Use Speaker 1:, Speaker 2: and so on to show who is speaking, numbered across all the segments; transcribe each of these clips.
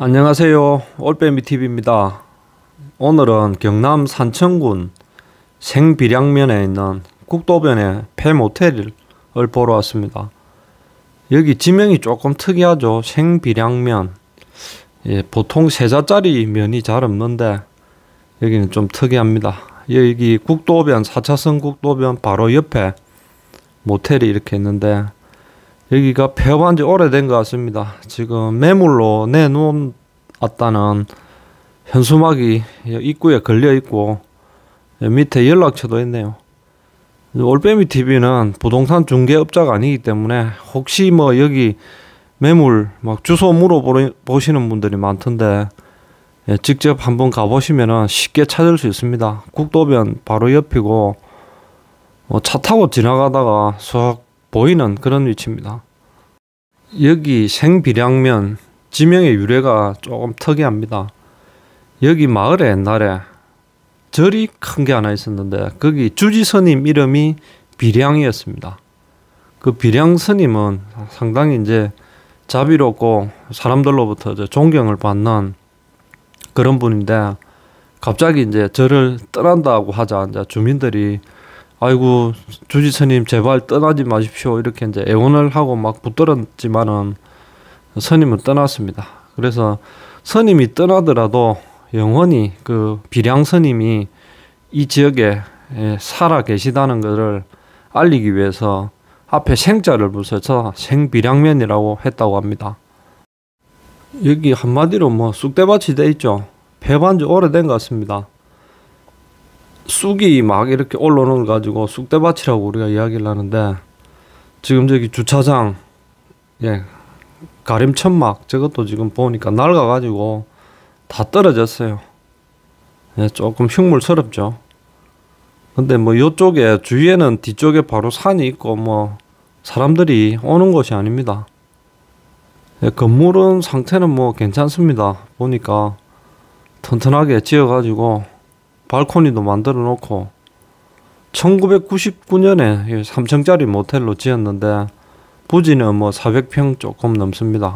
Speaker 1: 안녕하세요. 올빼미TV입니다. 오늘은 경남 산청군 생비량면에 있는 국도변의 폐모텔을 보러 왔습니다. 여기 지명이 조금 특이하죠. 생비량면. 보통 세자짜리 면이 잘 없는데 여기는 좀 특이합니다. 여기 국도변 4차선 국도변 바로 옆에 모텔이 이렇게 있는데 여기가 폐업한 지 오래된 것 같습니다. 지금 매물로 내놓았다는 현수막이 입구에 걸려 있고 밑에 연락처도 있네요. 올빼미TV는 부동산 중개업자가 아니기 때문에 혹시 뭐 여기 매물 막 주소 물어보시는 분들이 많던데 직접 한번 가보시면 쉽게 찾을 수 있습니다. 국도변 바로 옆이고 차 타고 지나가다가 쏙 보이는 그런 위치입니다. 여기 생비량면 지명의 유래가 조금 특이합니다. 여기 마을에 옛날에 절이 큰 게 하나 있었는데 거기 주지 스님 이름이 비량이었습니다. 그 비량 스님은 상당히 이제 자비롭고 사람들로부터 존경을 받는 그런 분인데 갑자기 이제 절을 떠난다고 하자 이제 주민들이 아이고 주지 스님 제발 떠나지 마십시오 이렇게 이제 애원을 하고 막 붙들었지만은 스님은 떠났습니다. 그래서 스님이 떠나더라도 영원히 그 비량 스님이 이 지역에 살아 계시다는 것을 알리기 위해서 앞에 생자를 붙여서 생비량면이라고 했다고 합니다. 여기 한마디로 뭐 쑥대밭이 돼 있죠. 폐업한 지 오래된 것 같습니다. 쑥이 막 이렇게 올라오는 걸 가지고 쑥대밭이라고 우리가 이야기를 하는데 지금 저기 주차장 가림천막 저것도 지금 보니까 낡아가지고 다 떨어졌어요. 조금 흉물스럽죠. 근데 뭐 요쪽에 주위에는 뒤쪽에 바로 산이 있고 뭐 사람들이 오는 곳이 아닙니다. 건물은 상태는 뭐 괜찮습니다. 보니까 튼튼하게 지어가지고 발코니도 만들어 놓고 1999년에 3층짜리 모텔로 지었는데 부지는 뭐 400평 조금 넘습니다.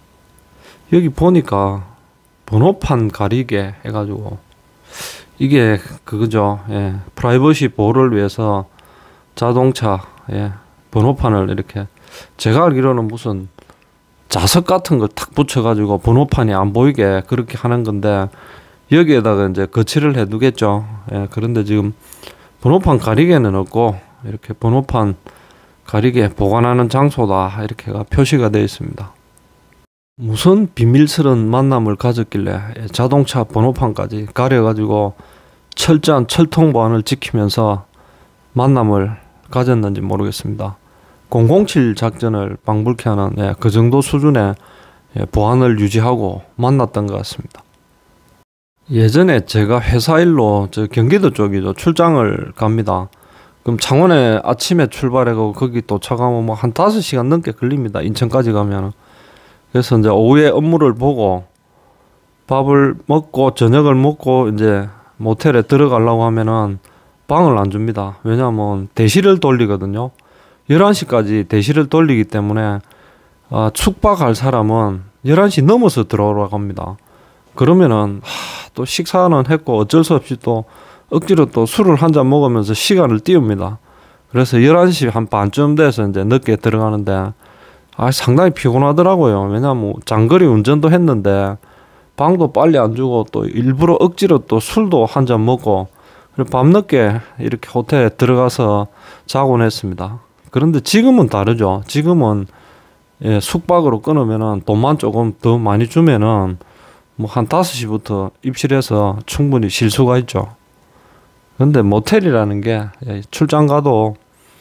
Speaker 1: 여기 보니까 번호판 가리개 해가지고 이게 그거죠. 프라이버시 보호를 위해서 자동차 번호판을 이렇게 제가 알기로는 무슨 자석 같은 걸 탁 붙여가지고 번호판이 안 보이게 그렇게 하는 건데 여기에다가 이제 거치를 해두겠죠. 그런데 지금 번호판 가리개는 없고 이렇게 번호판 가리개 보관하는 장소다 이렇게가 표시가 되어 있습니다. 무슨 비밀스러운 만남을 가졌길래 자동차 번호판까지 가려가지고 철저한 철통 보안을 지키면서 만남을 가졌는지 모르겠습니다. 007 작전을 방불케 하는 그 정도 수준의 보안을 유지하고 만났던 것 같습니다. 예전에 제가 회사 일로 저 경기도 쪽이죠. 출장을 갑니다. 그럼 창원에 아침에 출발해가고 거기 도착하면 뭐 한 5시간 넘게 걸립니다. 인천까지 가면. 그래서 이제 오후에 업무를 보고 밥을 먹고 저녁을 먹고 이제 모텔에 들어가려고 하면은 방을 안 줍니다. 왜냐하면 대시를 돌리거든요. 11시까지 대시를 돌리기 때문에 숙박할 사람은 11시 넘어서 들어오라고 합니다. 그러면은 또 식사는 했고 어쩔 수 없이 또 억지로 또 술을 한 잔 먹으면서 시간을 띄웁니다. 그래서 11시 한 반쯤 돼서 이제 늦게 들어가는데 상당히 피곤하더라고요. 왜냐면 장거리 운전도 했는데 방도 빨리 안 주고 또 일부러 억지로 또 술도 한 잔 먹고 밤늦게 이렇게 호텔에 들어가서 자곤 했습니다. 그런데 지금은 다르죠. 지금은 숙박으로 끊으면은 돈만 조금 더 많이 주면은 뭐 한 5시부터 입실해서 충분히 쉴 수가 있죠. 근데 모텔이라는 게 출장 가도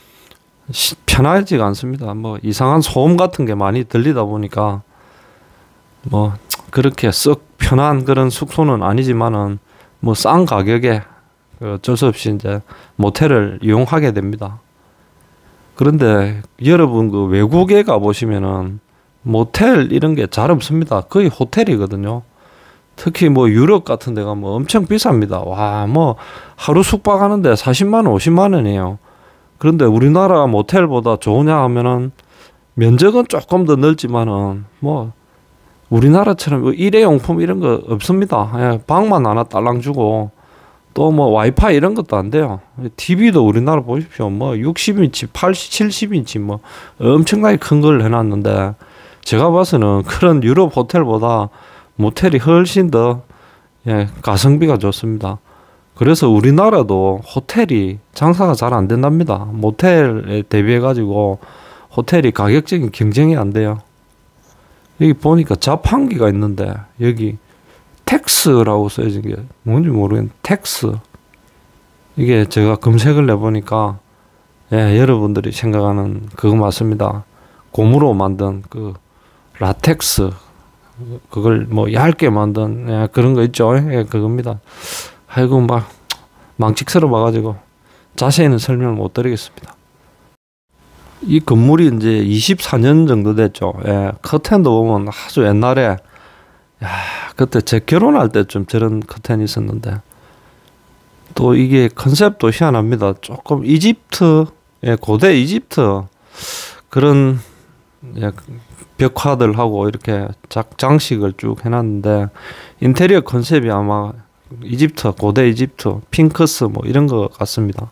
Speaker 1: 편하지가 않습니다. 뭐 이상한 소음 같은 게 많이 들리다 보니까 뭐 그렇게 썩 편한 그런 숙소는 아니지만은 뭐 싼 가격에 어쩔 수 없이 이제 모텔을 이용하게 됩니다. 그런데 여러분 그 외국에 가보시면은 모텔 이런 게 잘 없습니다. 거의 호텔이거든요. 특히 뭐 유럽 같은 데가 뭐 엄청 비쌉니다. 와, 뭐 하루 숙박하는데 40만 원, 50만 원이에요. 그런데 우리나라 모텔보다 좋으냐 하면은 면적은 조금 더 넓지만은 뭐 우리나라처럼 뭐 일회용품 이런 거 없습니다. 예, 방만 하나 딸랑 주고 또 뭐 와이파이 이런 것도 안 돼요. TV도 우리나라 보십시오. 뭐 60인치, 80, 70인치 뭐 엄청나게 큰 걸 해놨는데 제가 봐서는 그런 유럽 호텔보다 모텔이 훨씬 더 예, 가성비가 좋습니다. 그래서 우리나라도 호텔이 장사가 잘 안 된답니다. 모텔에 대비해 가지고 호텔이 가격적인 경쟁이 안 돼요. 여기 보니까 자판기가 있는데 여기 텍스라고 써진 게 뭔지 모르겠는데 텍스 이게 제가 검색을 해보니까 예, 여러분들이 생각하는 그거 맞습니다. 고무로 만든 그 라텍스 그걸 뭐 얇게 만든 예, 그런 거 있죠. 예, 그겁니다. 아이고 막 망측스러워 봐가지고 자세히는 설명을 못 드리겠습니다. 이 건물이 이제 24년 정도 됐죠. 예, 커튼도 보면 아주 옛날에 야, 그때 제 결혼할 때쯤 저런 커튼이 있었는데 또 이게 컨셉도 희한합니다. 조금 이집트, 예, 고대 이집트 그런 예, 벽화들하고 이렇게 장식을 쭉 해놨는데 인테리어 컨셉이 아마 이집트, 고대 이집트, 핑크스 뭐 이런 것 같습니다.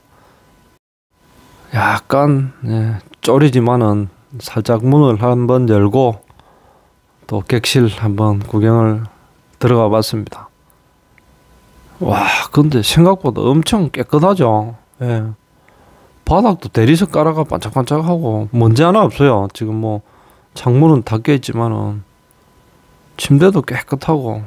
Speaker 1: 약간 예, 쫄이지만은 살짝 문을 한번 열고 또 객실 한번 구경을 들어가 봤습니다. 와, 근데 생각보다 엄청 깨끗하죠. 예. 바닥도 대리석 깔아가 반짝반짝하고 먼지 하나 없어요. 지금 뭐 창문은 닫혀 있지만은 침대도 깨끗하고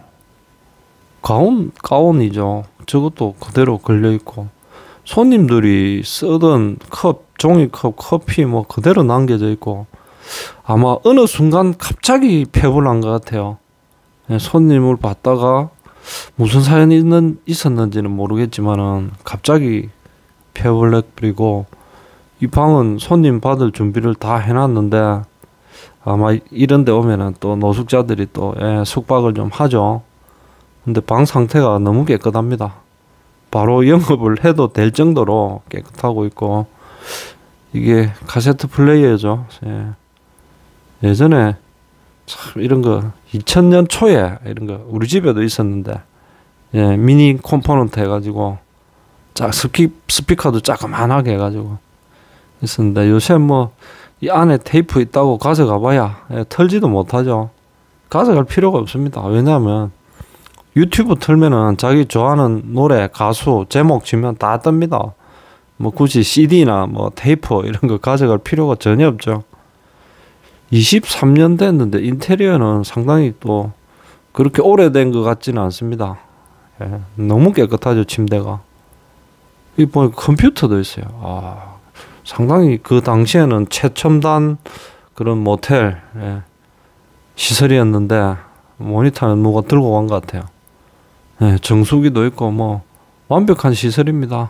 Speaker 1: 가온이죠. 저것도 그대로 걸려 있고 손님들이 쓰던 컵, 종이컵, 커피 뭐 그대로 남겨져 있고 아마 어느 순간 갑자기 폐부를 한 것 같아요. 예, 손님을 받다가 무슨 사연이 있었는지는 모르겠지만은 갑자기 폐부를 해버리고 이 방은 손님 받을 준비를 다 해놨는데 아마 이런 데 오면은 또 노숙자들이 또 예, 숙박을 좀 하죠. 근데 방 상태가 너무 깨끗합니다. 바로 영업을 해도 될 정도로 깨끗하고 있고 이게 카세트 플레이어죠. 예. 예전에 참 이런 거 2000년 초에 이런 거 우리 집에도 있었는데 예, 미니 컴포넌트 해가지고 스피커도 조그만하게 해가지고 있었는데 요새 뭐 이 안에 테이프 있다고 가져가봐야 예, 털지도 못하죠. 가져갈 필요가 없습니다. 왜냐하면 유튜브 틀면은 자기 좋아하는 노래, 가수, 제목 치면 다 뜹니다. 뭐 굳이 CD나 뭐 테이프 이런 거 가져갈 필요가 전혀 없죠. 23년 됐는데 인테리어는 상당히 또 그렇게 오래된 것 같지는 않습니다. 예, 너무 깨끗하죠, 침대가. 이 보니까 컴퓨터도 있어요. 아, 상당히 그 당시에는 최첨단 그런 모텔 예, 시설이었는데 모니터는 누가 들고 간 것 같아요. 예, 정수기도 있고 뭐 완벽한 시설입니다.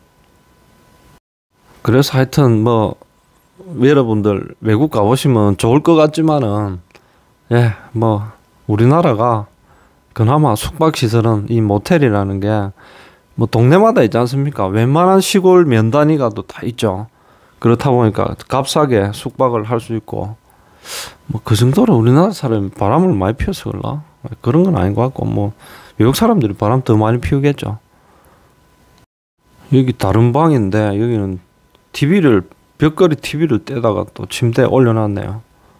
Speaker 1: 그래서 하여튼 뭐 여러분들 외국 가보시면 좋을 것 같지만은 예, 뭐 우리나라가 그나마 숙박시설은 이 모텔이라는 게 뭐 동네마다 있지 않습니까? 웬만한 시골 면 단위가도 다 있죠. 그렇다 보니까 값싸게 숙박을 할 수 있고 뭐 그 정도로 우리나라 사람이 바람을 많이 피워서 그런가? 그런 건 아닌 것 같고 뭐 외국 사람들이 바람 더 많이 피우겠죠. 여기 다른 방인데 여기는 벽걸이 TV를 떼다가 또 침대에 올려놨네요.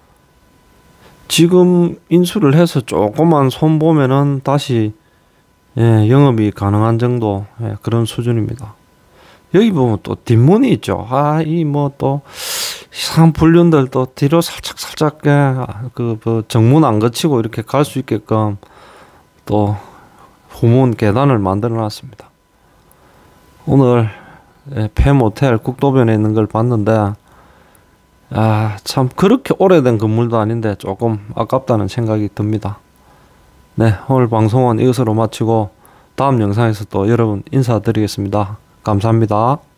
Speaker 1: 지금 인수를 해서 조그만 손 보면은 다시 예, 영업이 가능한 정도 예, 그런 수준입니다. 여기 보면 또 뒷문이 있죠. 아, 이 뭐 또 이상한 불륜들 또 뒤로 살짝 예, 그 정문 안 거치고 이렇게 갈 수 있게끔 또 후문 계단을 만들어 놨습니다. 오늘 예, 폐모텔 국도변에 있는 걸 봤는데 아, 참 그렇게 오래된 건물도 아닌데 조금 아깝다는 생각이 듭니다. 네, 오늘 방송은 이것으로 마치고 다음 영상에서 또 여러분 인사드리겠습니다. 감사합니다.